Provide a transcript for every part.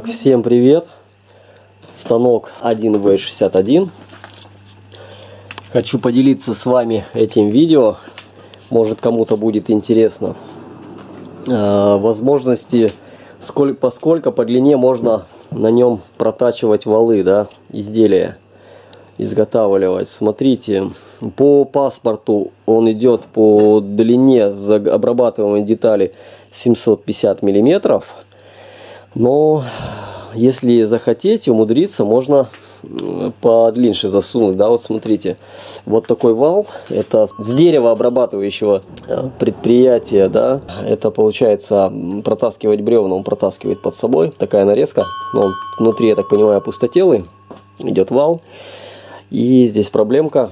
Так, всем привет! Станок 1В61. Хочу поделиться с вами этим видео. Может, кому-то будет интересно. Возможности, поскольку по длине можно на нем протачивать валы, да, изделия, изготавливать. Смотрите, по паспорту он идет по длине обрабатываемой детали 750 миллиметров. Но если захотеть умудриться, можно подлиннее засунуть. Да, вот смотрите, вот такой вал, это с дерева обрабатывающего предприятия, да, это получается протаскивать бревна, он протаскивает под собой, такая нарезка, но он внутри, я так понимаю, опустотелый, идет вал, и здесь проблемка,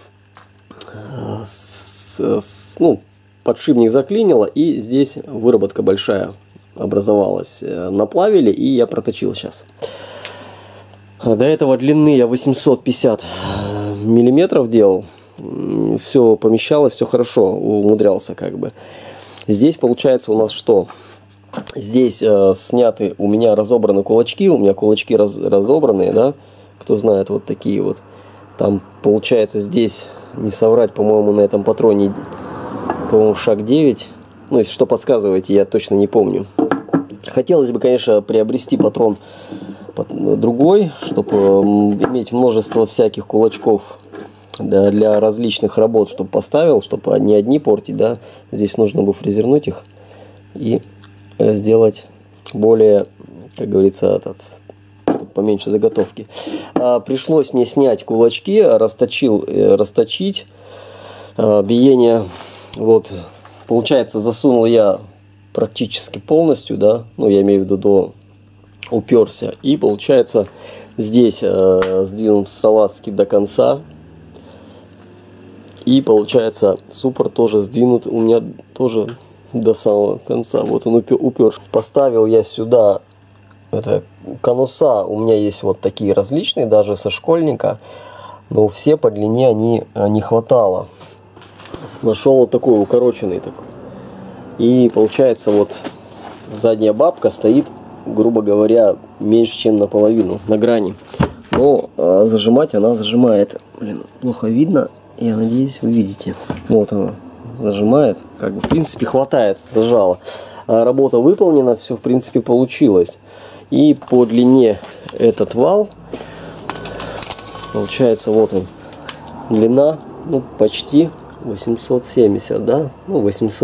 подшипник заклинило, и здесь выработка большая образовалась. Наплавили, и я проточил сейчас. До этого длины я 850 миллиметров делал. Все помещалось, все хорошо, умудрялся как бы. Здесь получается у нас что? Здесь сняты у меня разобраны кулачки. У меня кулачки разобранные, да? Кто знает, вот такие вот. Там получается здесь, не соврать, по-моему, на этом патроне, по-моему, шаг 9. Ну, если что подсказываете, я точно не помню. Хотелось бы, конечно, приобрести патрон другой, чтобы иметь множество всяких кулачков для различных работ, чтобы поставил, чтобы не одни портить, да. Здесь нужно бы фрезернуть их и сделать более, как говорится, чтобы поменьше заготовки. Пришлось мне снять кулачки, расточить биение. Вот, получается, засунул я практически полностью, да, ну я имею в виду уперся, и получается здесь сдвинут салазки до конца, и получается суппорт тоже сдвинут у меня тоже до самого конца. Вот он уперся. Поставил я сюда конуса, у меня есть вот такие различные, даже со школьника, но все по длине они не хватало. Нашел вот такой укороченный такой. И получается вот задняя бабка стоит, грубо говоря, меньше, чем наполовину, на грани. Но зажимать она зажимает. Блин, плохо видно. Я надеюсь, вы видите. Вот она зажимает. Как бы, в принципе, хватает, зажала. Работа выполнена, все, в принципе, получилось. И по длине этот вал, получается, вот он, длина, ну, почти 870, да? Ну,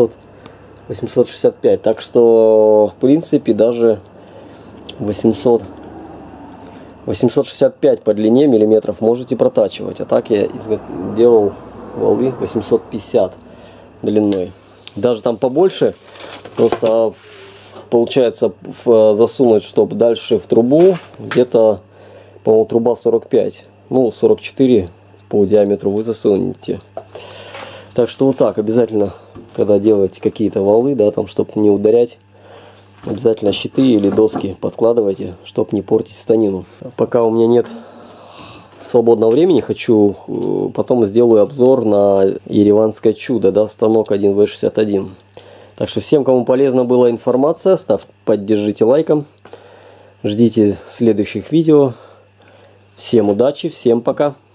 865, так что в принципе даже 865 по длине миллиметров можете протачивать, а так я делал валы 850 длиной, даже там побольше, просто получается засунуть, чтобы дальше в трубу, где-то, по-моему, труба 45, ну 44 по диаметру вы засунете. Так что вот так обязательно, когда делаете какие-то валы, да, там, чтобы не ударять, обязательно щиты или доски подкладывайте, чтобы не портить станину. Пока у меня нет свободного времени, потом сделаю обзор на ереванское чудо, да, станок 1В61. Так что всем, кому полезна была информация, поддержите лайком, ждите следующих видео. Всем удачи, всем пока!